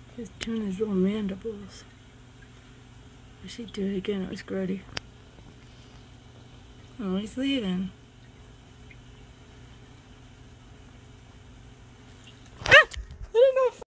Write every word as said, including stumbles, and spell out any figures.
He's doing his little mandibles. Wish he'd do it again, it was grody. Oh, he's leaving.